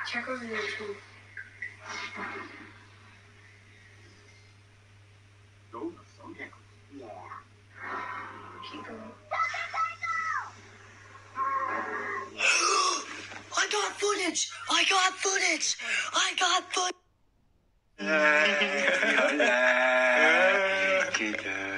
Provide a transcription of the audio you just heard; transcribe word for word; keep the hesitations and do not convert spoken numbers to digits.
Check over there too. Yeah. Keep going. I got footage! I got footage! I got footage!